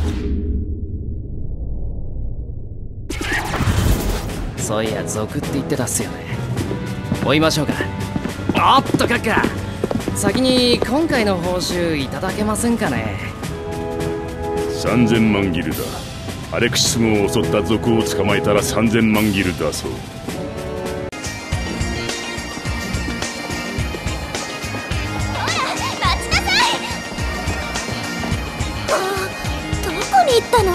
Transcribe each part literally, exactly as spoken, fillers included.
そういや賊って言ってたっすよね。追いましょうか。おっと閣下、先に今回の報酬いただけませんかね。 さんぜんまんギルだ。アレクシス軍を襲った賊を捕まえたらさんぜんまんギルだそう。 ほら待ちなさい。あ、どこに行ったの？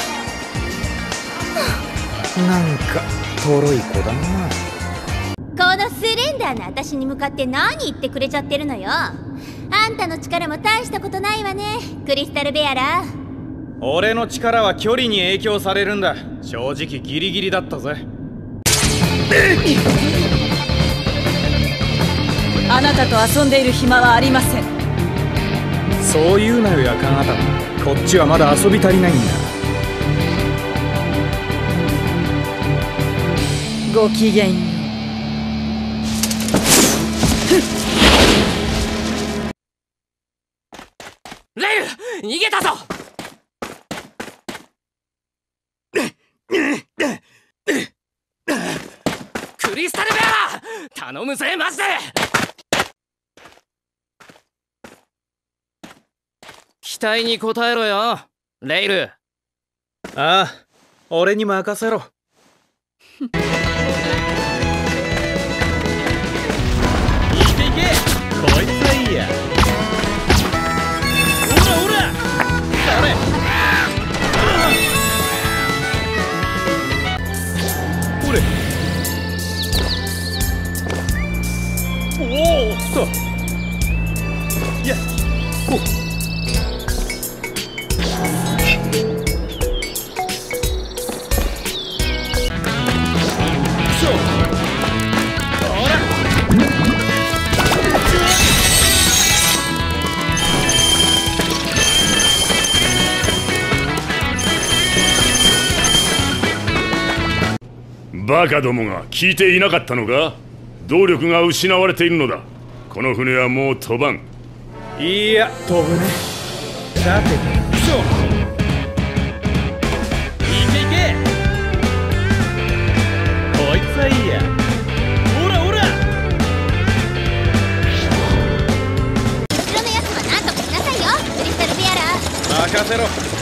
なんかとろい子だな。 このスレンダーな私に向かって何言ってくれちゃってるのよ。あんたの力も大したことないわね、クリスタルベアラー。 俺の力は距離に影響されるんだ。正直ギリギリだったぜ。 あなたと遊んでいる暇はありません。 そう言うなよ、夜間頭。こっちはまだ遊び足りないんだ。 ごきげんよう。 レイル、逃げたぞ。クリスタルベアラー、頼むぜマジで。期待に応えろよレイル。 ああ、俺に任せろ。いけいけ、こいつはいいや。ほらほら、それ。ほれ。おおっと。いや、ほっ。 バカどもが聞いていなかったのか。動力が失われているのだ。この船はもう飛ばん。 いや、飛ぶね。さて、そう。いけいけ。こいつはいいや。ほらほら。 後ろのやつは何とかしなさいよ、クリスタルベアラー。 任せろ。